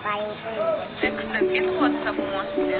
Next time, it WhatsApp mostly.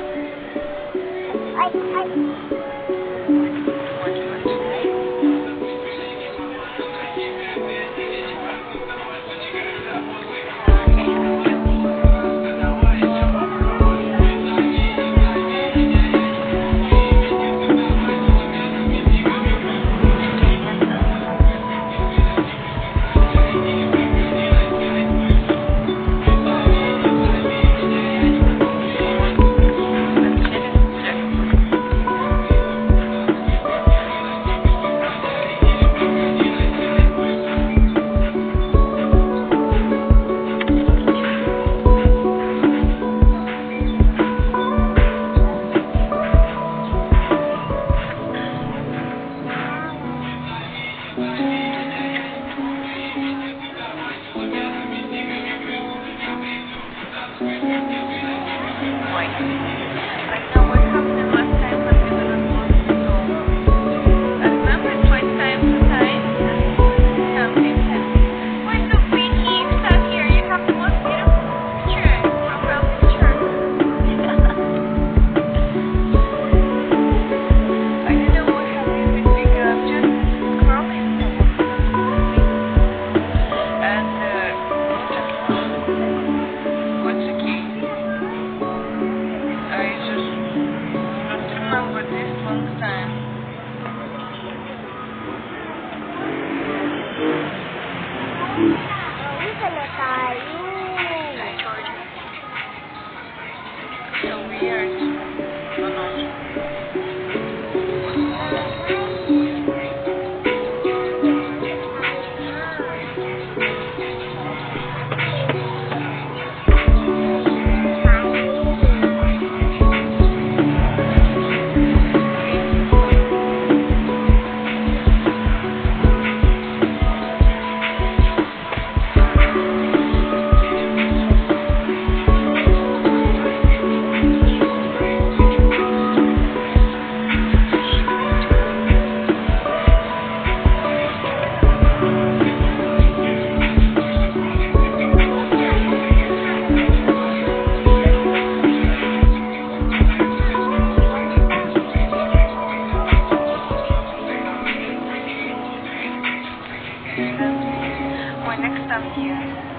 Next time here,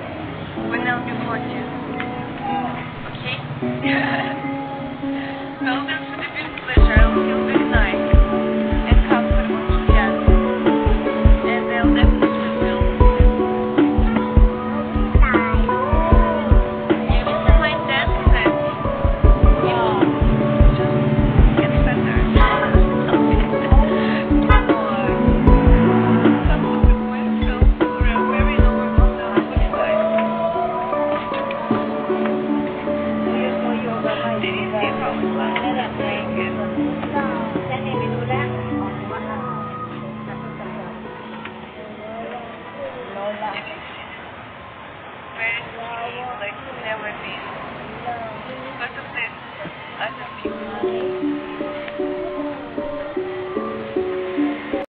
when I'll record you. Okay? Well, this would have been a pleasure. I'll feel very nice and comfortable together. And I'll definitely will. You will send my dance set. You will just get better. Very sweet, like never been. Because of this, I love you.